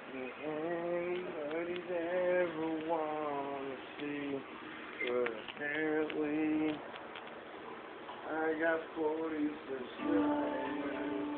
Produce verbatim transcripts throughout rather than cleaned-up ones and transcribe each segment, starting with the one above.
Anybody's ever wanna see, but apparently I got forty subscribers.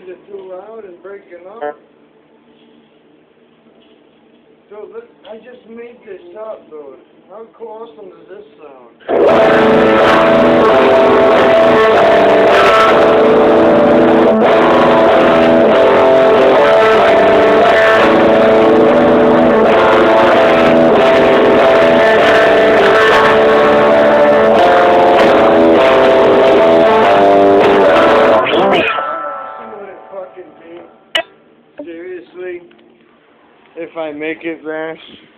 it too loud and breaking up? Dude, look, I just made this up, dude. How awesome does this sound? Seriously, if I make it there,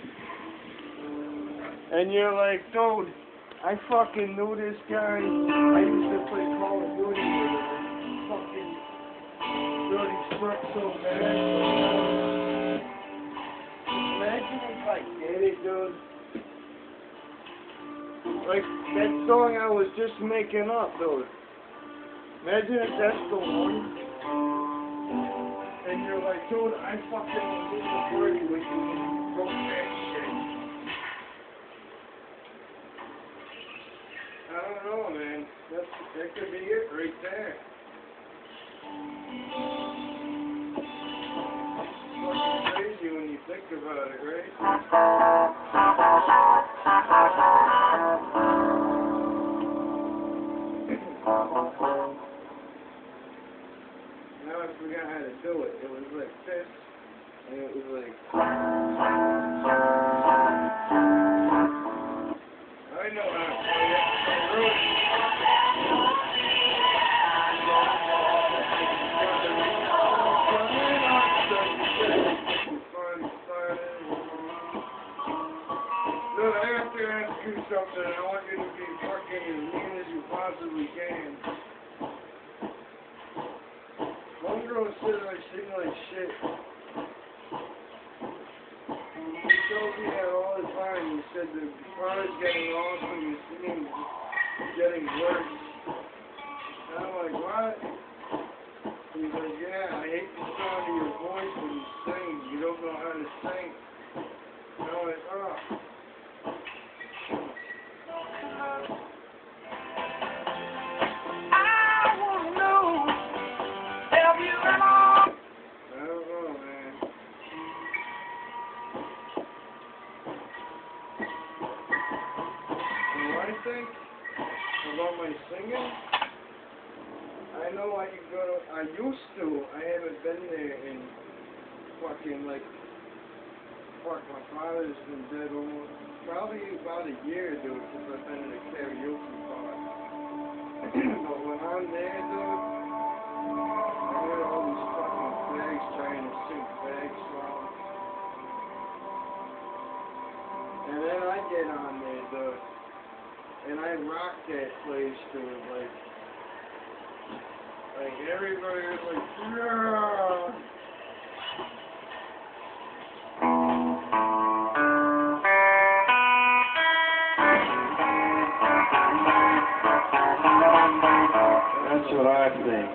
and you're like, dude, I fucking knew this guy. I used to play Call of Duty with him. Fucking, dude, he sucked so bad. Imagine if I did it, dude. Like that song I was just making up, dude. Imagine if that's the one. And you're like, dude, I fucking did the party with you and you broke that shit. I don't know, man. That's, that could be it right there. It's fucking crazy when you think about it, right? Now I forgot how to do it. It was like this, and it was like... I know how to play it. Look, I have to ask you something. I want you to be fucking as mean as you possibly can. One girl said I sing like shit. He told me that all the time. He said the bar is getting awesome, your singing is getting worse. And I'm like, what? He's like, yeah, I hate the sound of your voice when you sing. You don't know how to sing. And I'm like, oh. Think about my singing. I know I could go to, I used to, I haven't been there in fucking like, fuck, my father's been dead almost, probably about a year, dude, since I've been in a karaoke bar. But when I'm there, dude, I hear all these fucking fags trying to sing fag songs. And then I get on there, dude. And I rock that place to it, like, like everybody was like, yeah. That's what I think.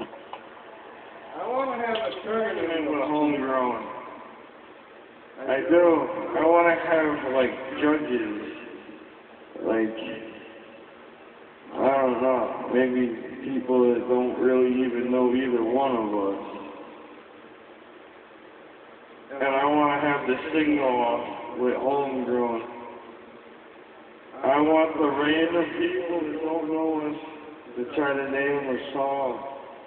I want to have a tournament with homegrown. I do. I want to have, like, judges. Like, I don't know, maybe people that don't really even know either one of us. And I want to have the sing-off with homegrown. I want the random people that don't know us to try to name a song.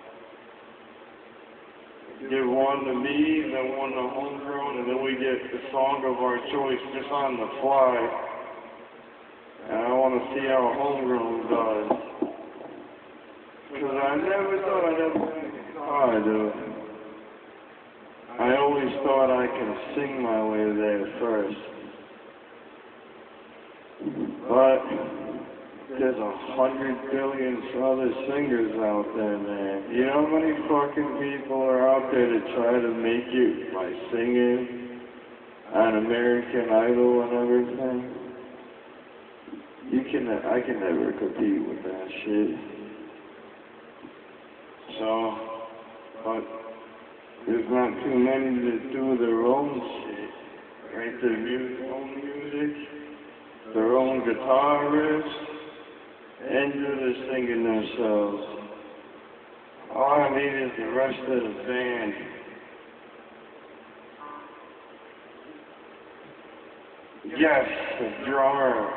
Give one to me, then one to homegrown, and then we get the song of our choice just on the fly. And I want to see how homegrown does. Because I never thought I'd ever make a guitar, dude. I always thought I could sing my way there first. But there's a hundred billion other singers out there, man. You know how many fucking people are out there to try to make it by singing on American Idol and everything? You can, I can never compete with that shit. So, but there's not too many that do their own shit, write their music, own music, their own guitar riffs, and do the singing themselves. All I need is the rest of the band. Yes, the drummer.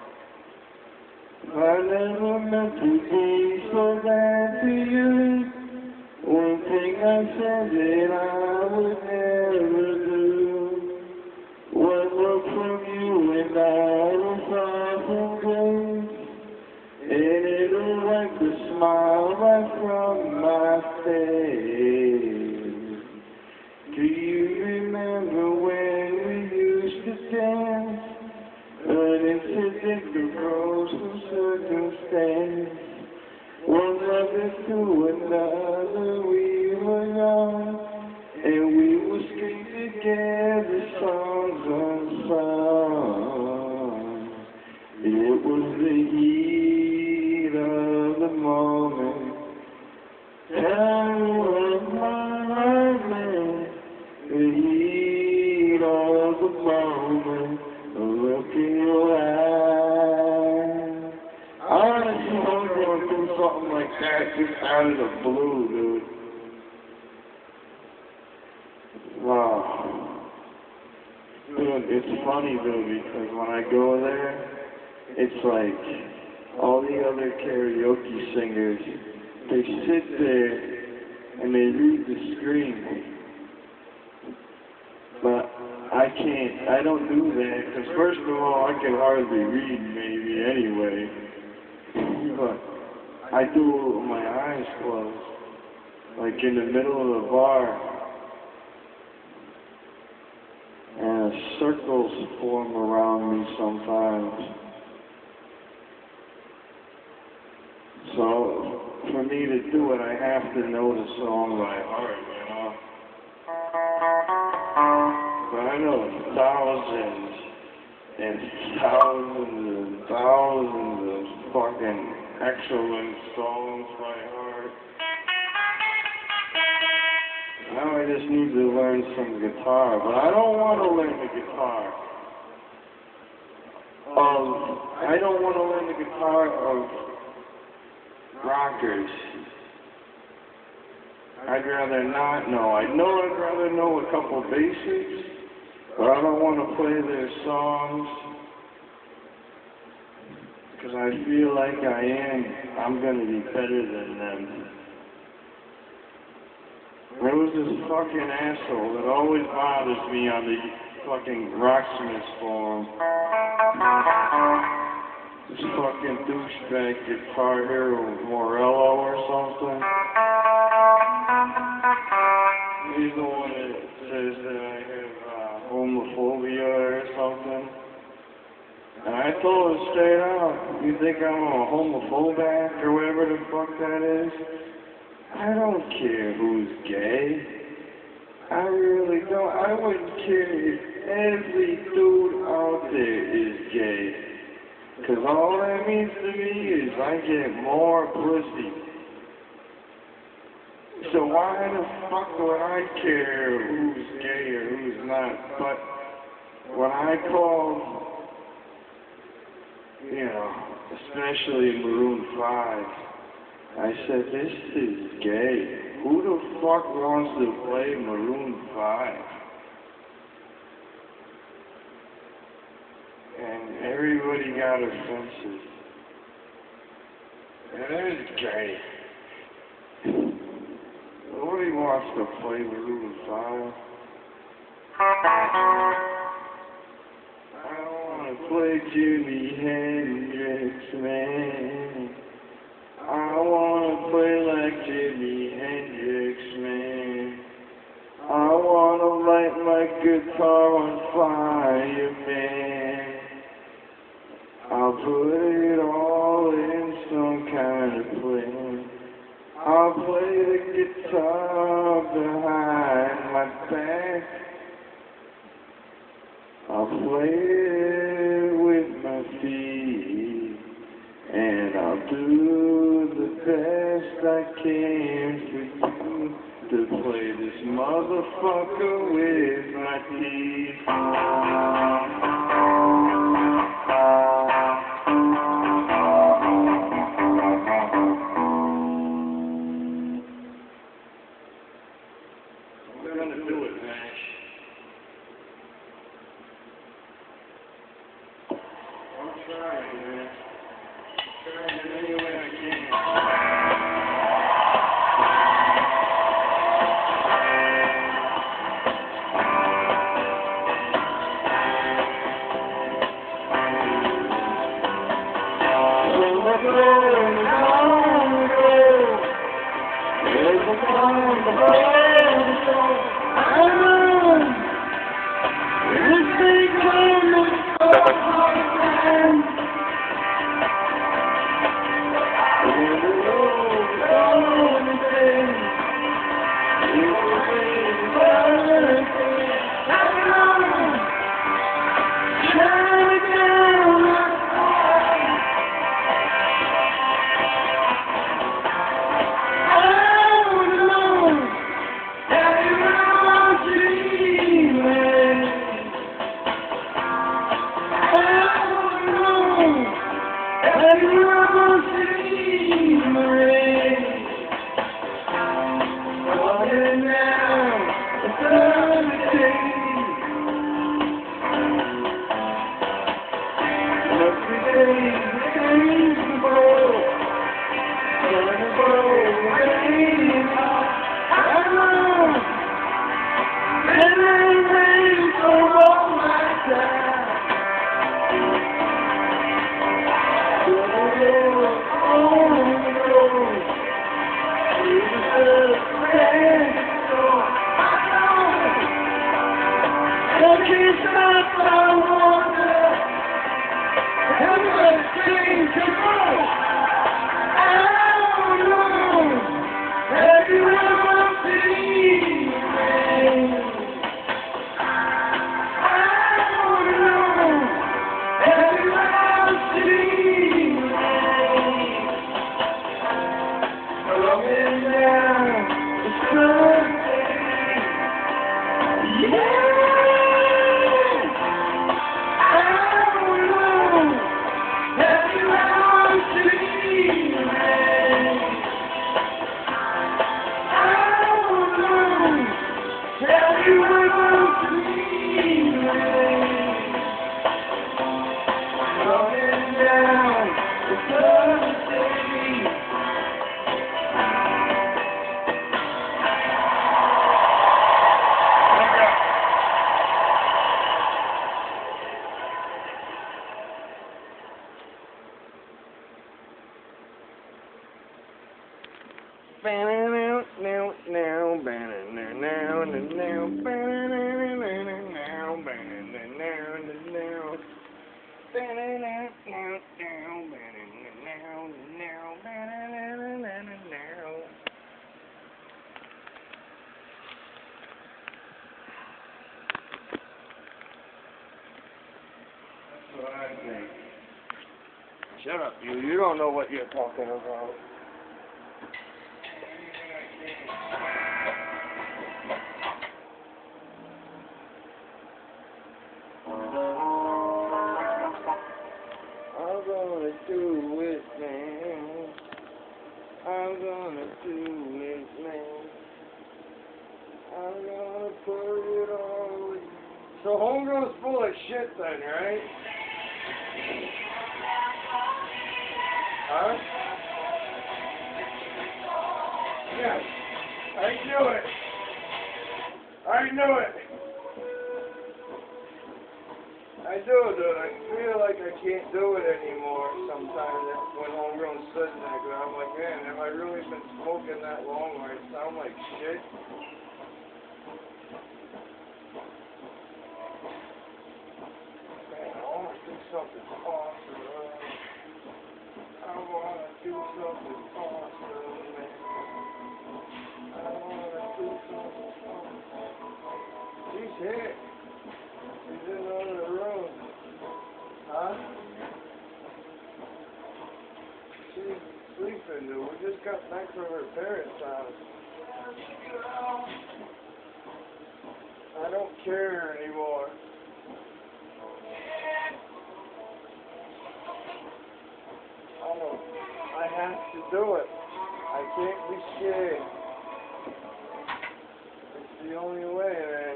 I never meant to be so bad to you. One thing I said that I would never do. One look from you and I was far from good. And it'll wipe the smile right from my face. Do you remember when we used to dance? An incident arose from circumstance. One lover to another, we were young, and we would string together songs on songs. It was the heat of the moment. Time was my moment. The heat of the moment. Look in your eyes. Honestly, I'm going through something like that just out of the blue, dude. Wow. Dude, it's funny, dude, because when I go there, it's like all the other karaoke singers, they sit there and they read the screen. But I can't, I don't do that, because first of all, I can hardly read maybe anyway. But I do it with my eyes closed, like in the middle of the bar. And circles form around me sometimes. So, for me to do it, I have to know the song by heart, you know? But I know thousands and thousands and thousands of fucking excellent songs by heart. Now I just need to learn some guitar, but I don't want to learn the guitar. Um, I don't want to learn the guitar of rockers. I'd rather not know. I know I'd rather know a couple basics, but I don't want to play their songs because I feel like I am, I'm going to be better than them. There was this fucking asshole that always bothers me on the fucking Rocksmith forum. This fucking douchebag Guitar Hero Morello or something. He's the one that says that I have uh, homophobia or something. And I told him straight out, you think I'm a homophobic or whatever the fuck that is? I don't care who's gay. I really don't. I wouldn't care if every dude out there is gay. Because all that means to me is I get more pussy. So why the fuck would I care who's gay or who's not? But when I call, you know, especially Maroon five, I said, this is gay. Who the fuck wants to play Maroon five? And everybody got offensive. It is gay. Nobody wants to play Maroon five. I don't want to play Jimi Hendrix, man. I want to play like Jimi Hendrix, man. I want to light my guitar on fire, man. I'll put it all in some kind of plan. I'll play the guitar behind my back. I'll play it with my feet. And I'll do the best I can for you to play this motherfucker with my teeth. want to do it, Nash. I'm trying, man. Trying in any way I can. Shut up, you. You don't know what you're talking about. I'm gonna do it, man. I'm gonna do it, man. I'm gonna put it all in. So Homegirl's full of shit then, right? Huh? Yes. I knew it. I knew it. I do, dude. I feel like I can't do it anymore sometimes when Homegirl says that. But I'm like, man, have I really been smoking that long where I sound like shit? Man, I want to do something awesome. I want to do something awesome, man. I want to do something awesome. She's here. She's in the other room. Huh? She's sleeping, dude. We just got back from her parents' house. I don't care anymore. I don't. I have to do it. I can't be scared. It's the only way, man.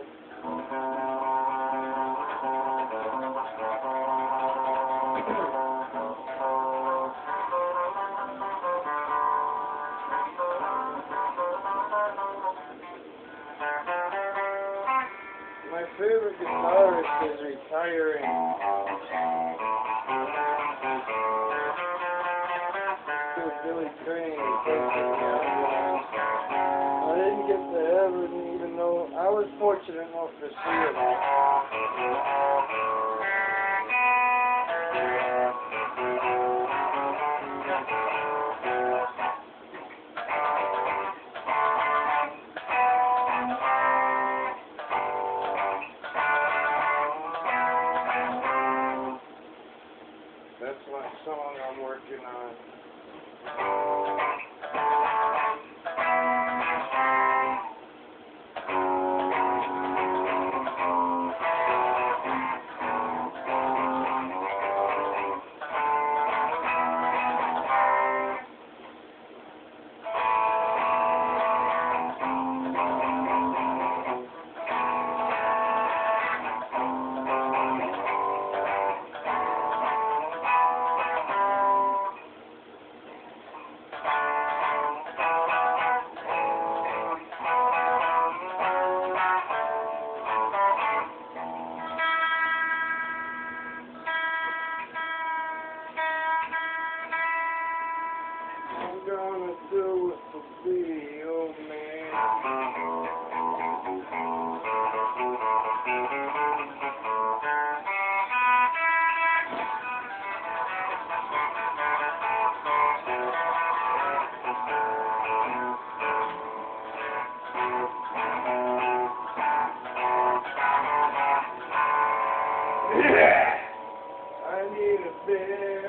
My favorite guitarist is retiring. Billy Crane. I didn't get to ever even know. I was fortunate enough to see him. That's what song I'm working on. I'm gonna do it for video, man. Yeah! I need a beer.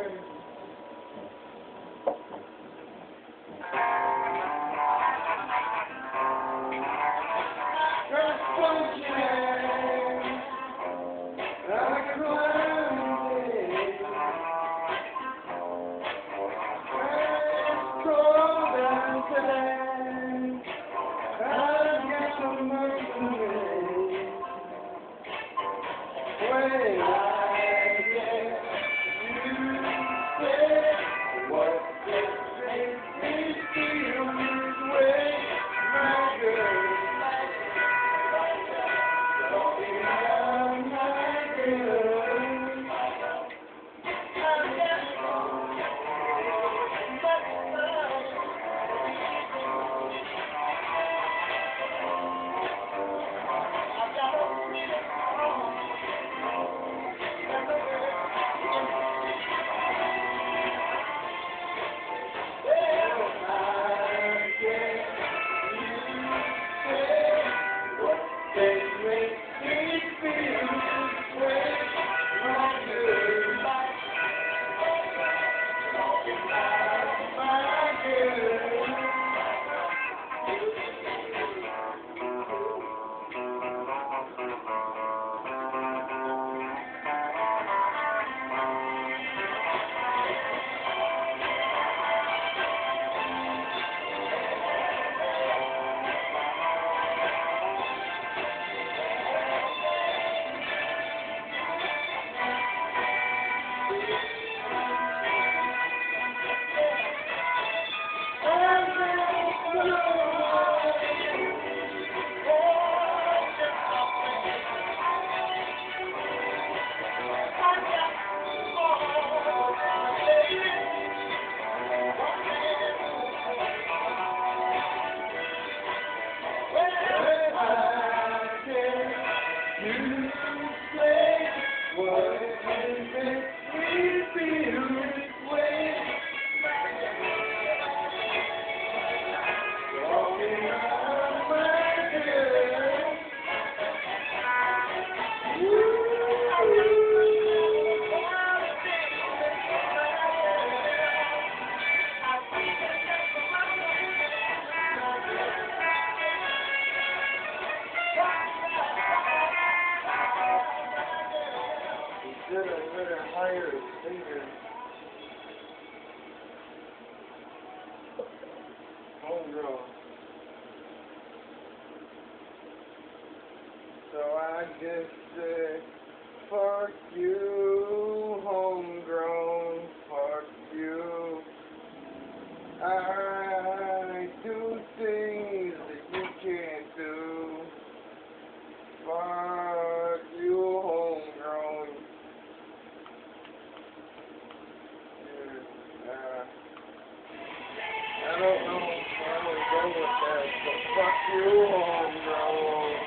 Should I better hire a singer? Homegirl. So I just say, fuck you, homegrown, fuck you. I do things that you can't do. Fuck you, homegrown. Yeah, uh, I don't know where I would go with that, but fuck you, homegrown.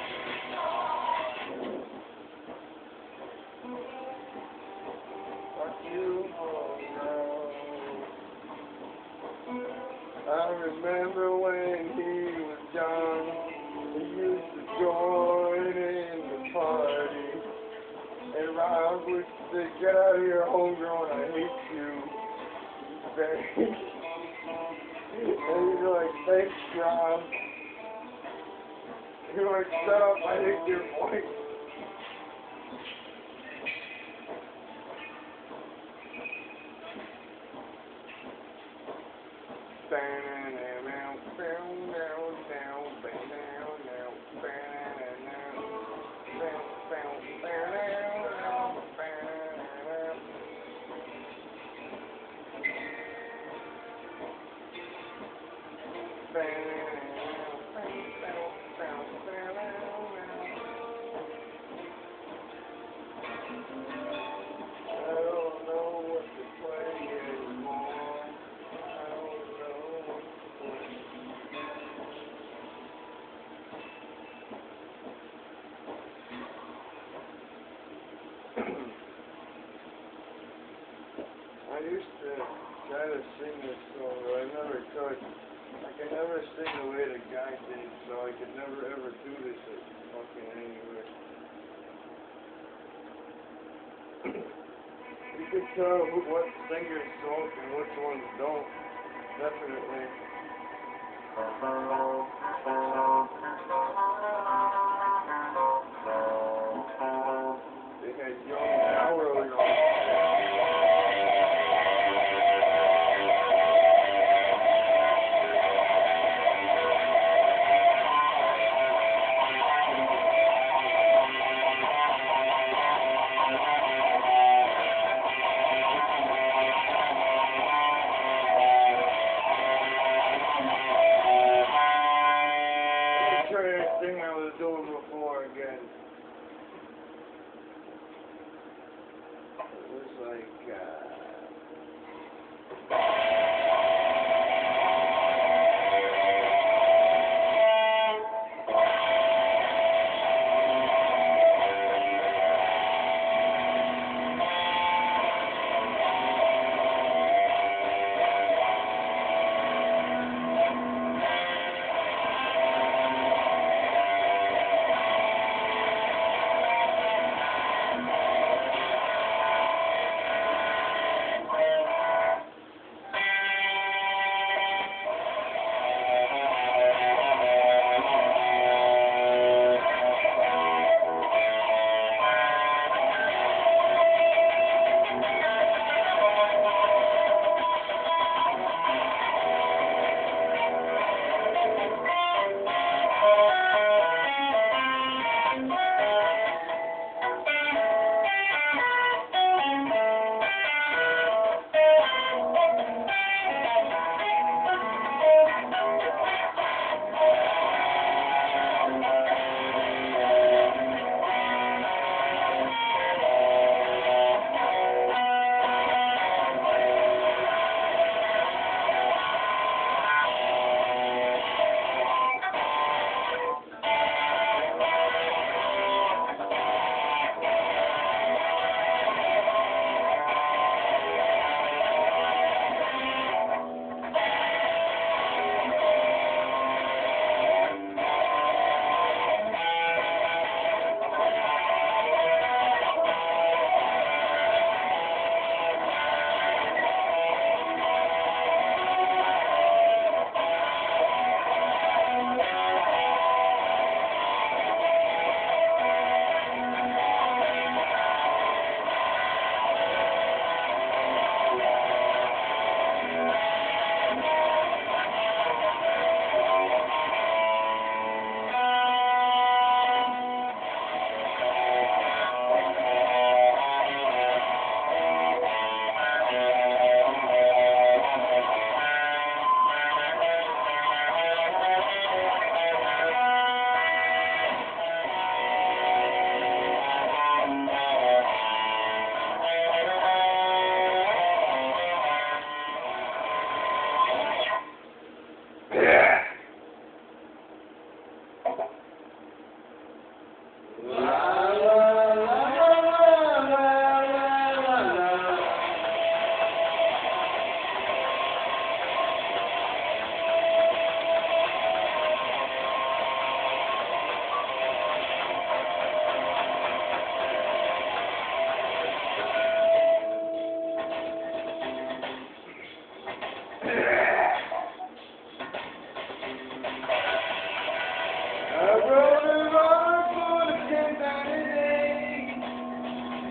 Fuck you, homegrown. I remember when he was young, he used to join in the party. And Rob would say, get out of here, homegrown, I hate you. Very. And he'd be like, thanks, Rob. He'd be like, shut up, I hate your voice. I used to try to sing this song, but I never could. I could never sing the way the guy did, so I could never ever do this at fucking anywhere. You can tell who, what singers don't and which ones don't, definitely. They had young Mauro, you know. Thing I was doing before again. It was like,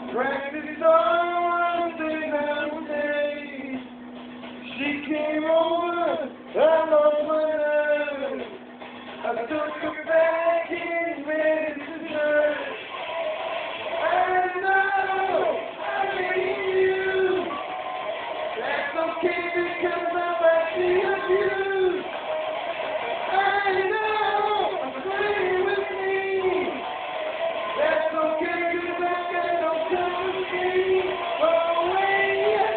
Practice on the day. She came over, I lost my nerve. I took her back in medicine. I know I made you. That's okay because I'm actually abused. I know I'm playing with me. That's okay because I got no company. Oh, yeah.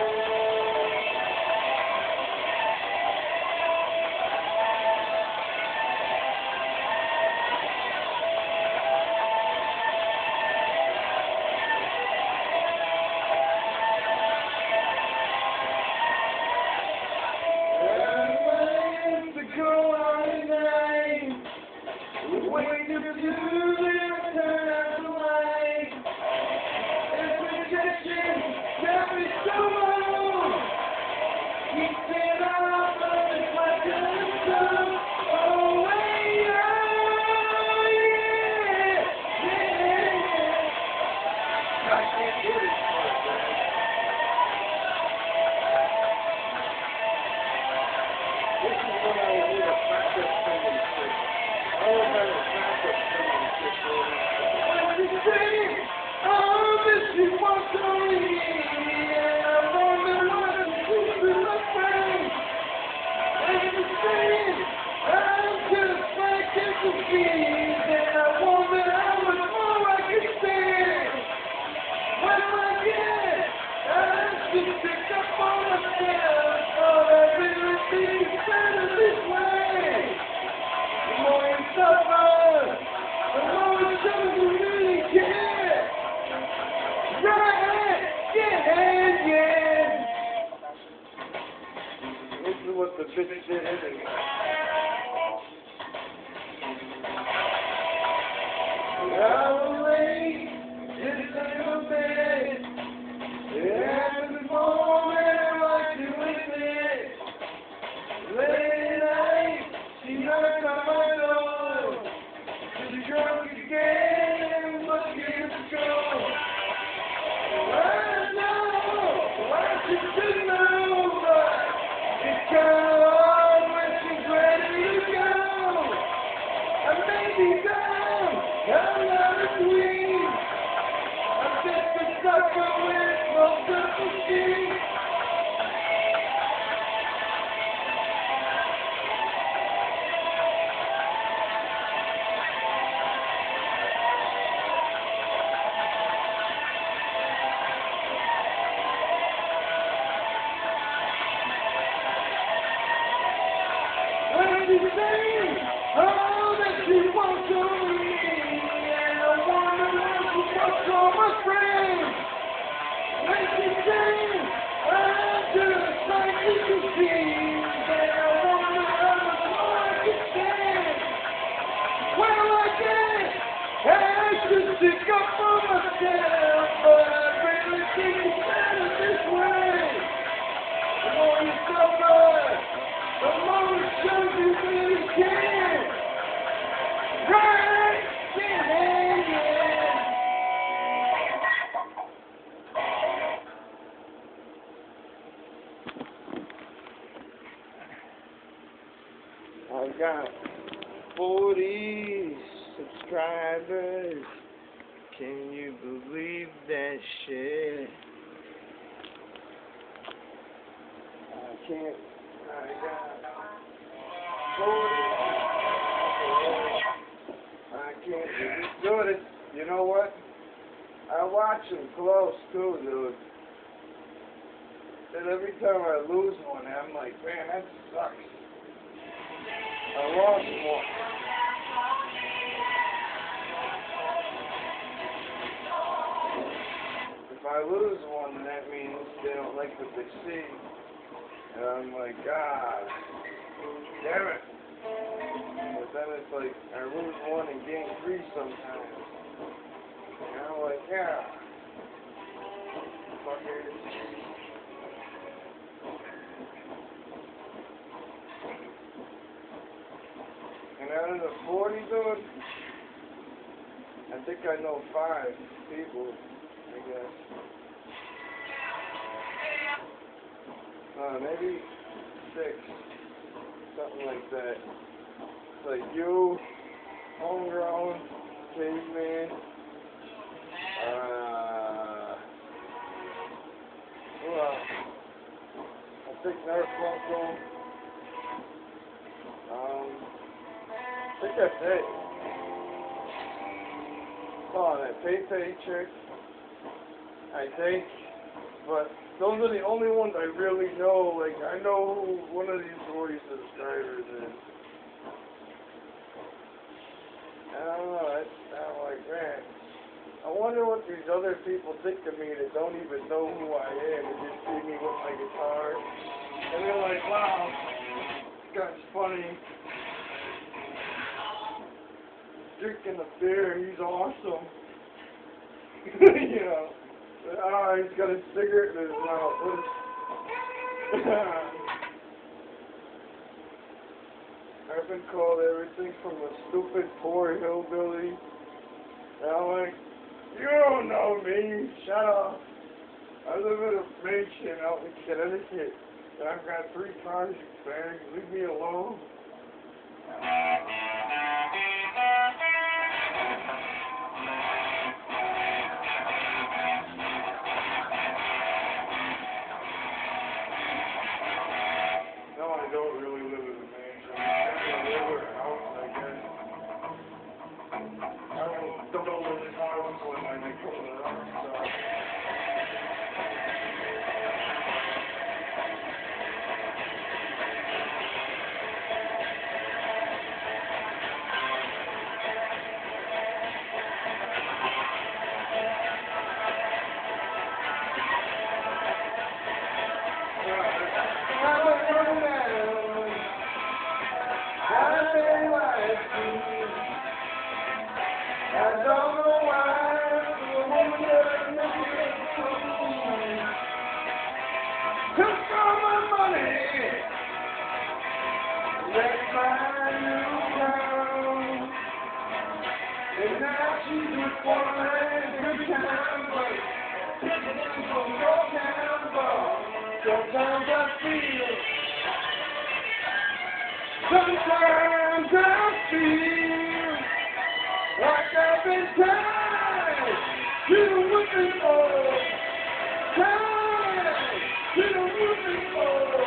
This is what the bitch did anyway. I'll lay just in a bed. Every moment I like to admit. Late night, she knocks on my door. She's drunk again and looking to go. I know why she took over. It's kinda hard when she's ready to go. I may be down, I'm not a queen. I'm just a sucker with no self-esteem. When she sings, oh, that she wants to me, and I wonder what she wants from my friends. When she sings, I'm just like she can see, and I wonder how much more I can stand. Well, I guess I should stick up for myself, but I really think it's better this way. The more you suffer, the more it shows you really care. Right? Yeah, yeah. I've got forty subscribers. Can you believe that shit? I can't. I got forty. I can't do it. You know what? I watch them close too, dude. And every time I lose one, I'm like, man, that sucks. I lost one. If I lose one, that means they don't like what they see. And I'm like, God, damn it. But then it's like, I lose one and gain three sometimes. And I'm like, yeah. Fuckers. And out of the forty, dude, I think I know five people I guess. Uh, maybe six, something like that. It's like you, homegrown, caveman, uh, who else? I think Garfunkel. Um, I think that's it. Oh, that Pay Pay chick, I think. But those are the only ones I really know. Like, I know who one of these boys subscribers is. I don't know, it's not like that. I wonder what these other people think of me that don't even know who I am and just see me with my guitar. And they're like, wow, this guy's funny. Drinking a beer, he's awesome. You know. But, oh, he's got a cigarette in his mouth. What is... I've been called everything from a stupid, poor hillbilly. And I'm like, you don't know me. Shut up. I live in a mansion out in Connecticut. And I've got three cars you bag. Leave me alone. No, I don't really live in a mansion. I live in a house, I guess. I don't, don't know what this house when I make it to the house, so. I don't know why the woman took all my money, left my new town, and now she's with one good time, but from your town, but sometimes I feel, sometimes I feel like I've been tied to the whipping boy, tied to the whipping boy,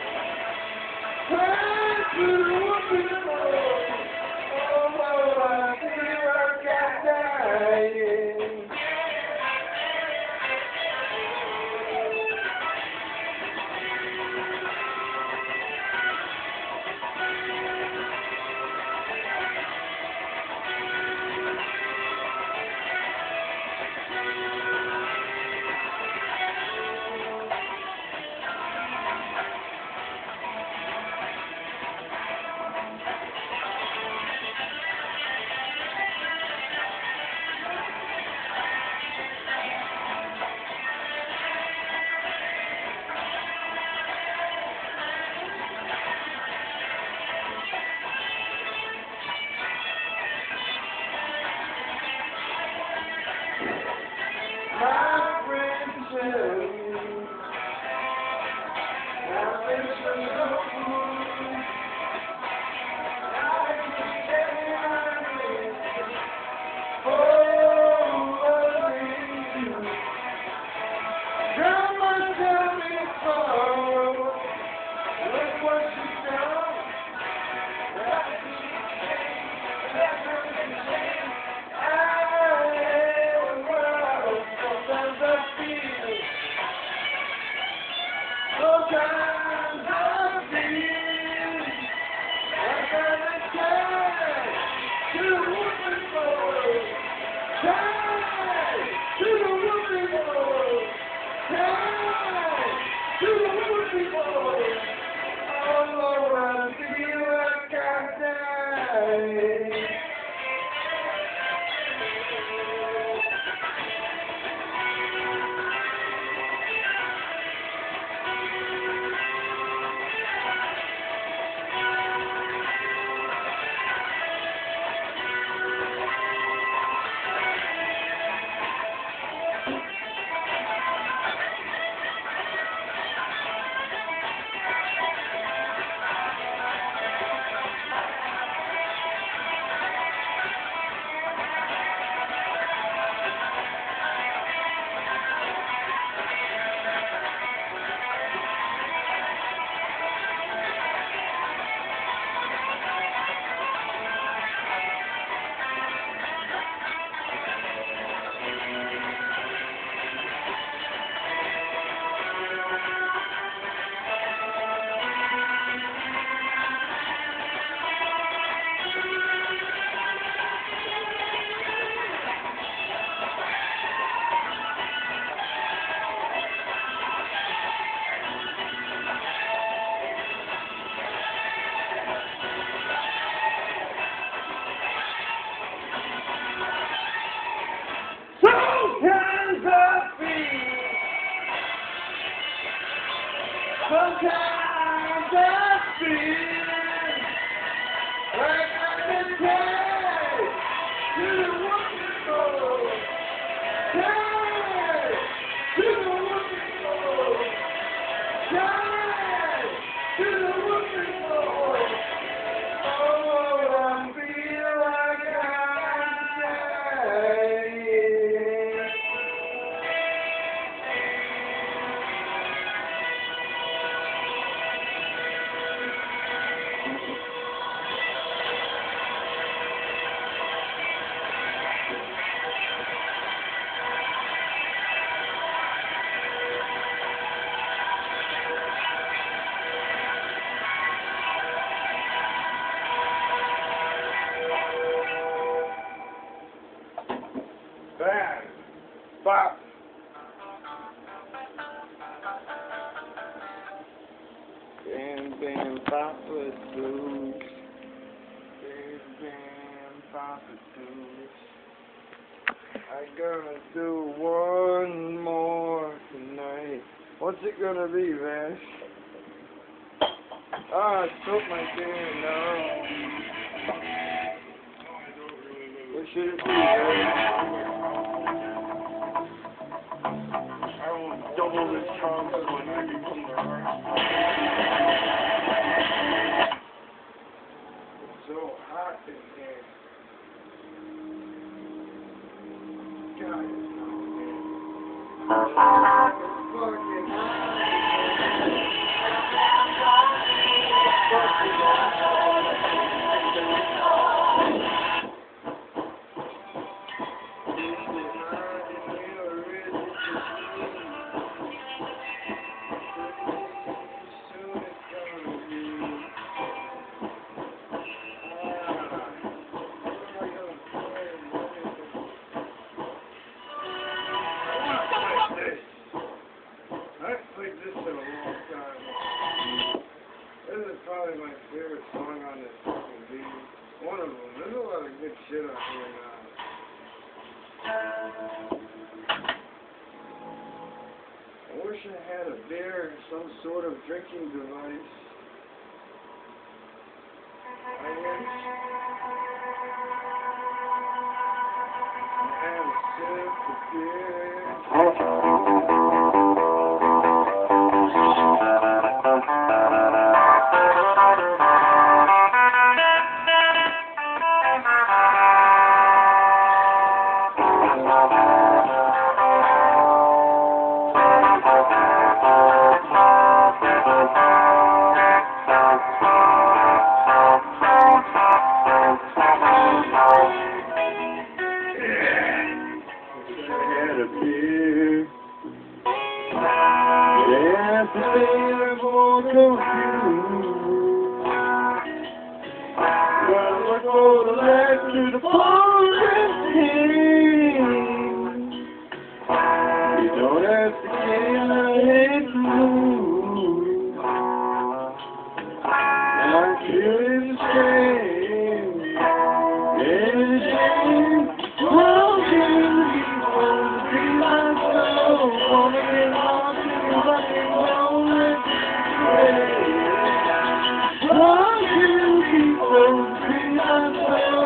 tied to the whipping boy. Oh, I feel like I'm dying. My friend tell me, now this is the fool. I can tell you, oh, you. Grandma tell me so. Look what she's done. Sometimes I feel like I'm tied to the whooping boy, tied to the whooping boy, tied to the whooping boy. Oh Lord, I feel like I'm dying. Sometimes I feel like I'm in pain to the wonderful, pain to the wonderful, pain to the wonderful. Oh, I feel like I'm dying. Bam! Bop! Bam, bam, papa blues. Bam, bam, papa blues. I'm gonna do one more tonight. What's it gonna be, Vash? Ah, I spilled my damn nose. What should it be, Vash? I will double this chance when I become the heart. It's so hot in here. God, it's hot, man. It's fucking hot. Probably my favorite song on this fucking beat. One of them. There's a lot of good shit on here now. I wish I had a beer, some sort of drinking device. I wish I had a sip of beer. To the forest king. You don't have to get my head blue. I'm feeling the same. And the shame. Walking before the dream I soul. Wanna get lost in the fucking lonely place. Walking before the dream I soul.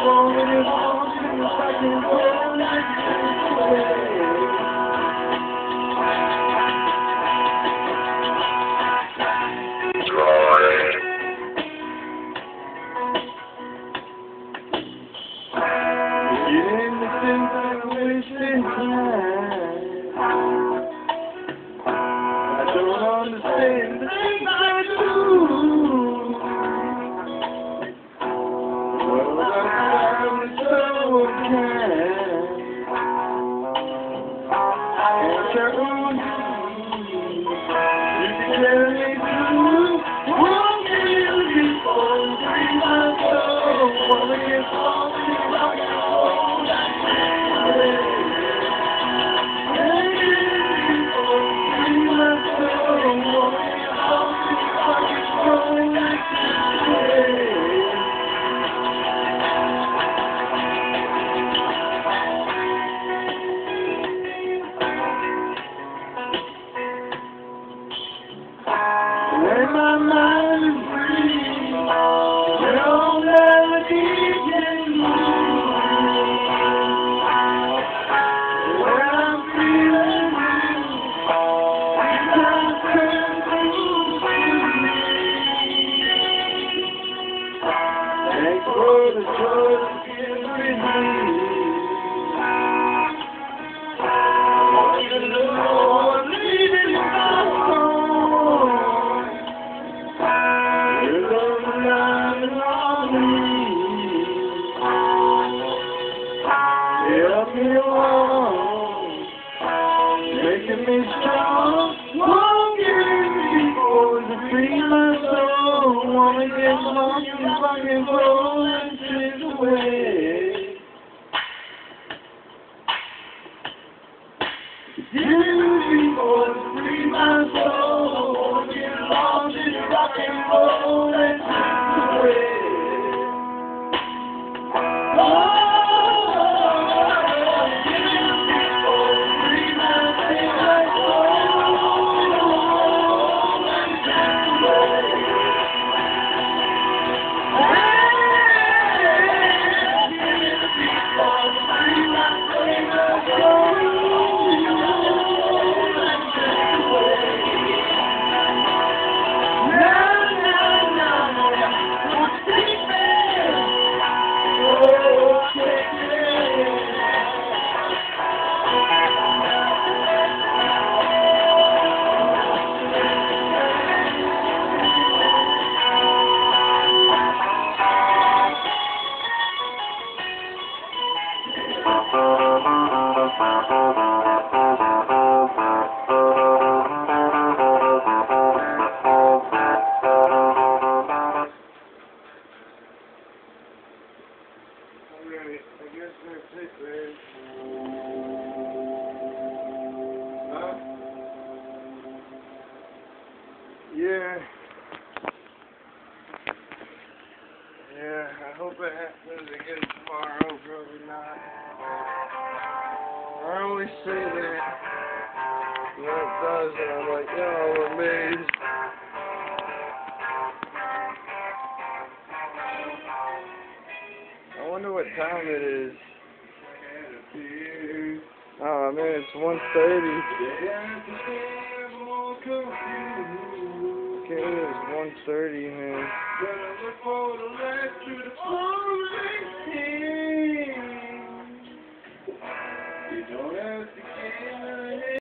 I don't understand the things I do. Well, I'm so kind. And your own you can tell me through. Won't you be for my soul? Wanna get lost in rock and roll. me alone, making me strong. Walking before to free my soul. Wanna get lost in rock and roll and drift away. Before to free my soul. Wanna get lost in rock and roll and drift away. Alright, I guess that's it, man. Huh? Yeah. Yeah, I hope it happens again tomorrow, probably not. I always say that. When it does, and I'm like, yo, I'm amazed. I wonder what time it is. Oh man, it's one thirty. Okay, it's one thirty, man. You don't have to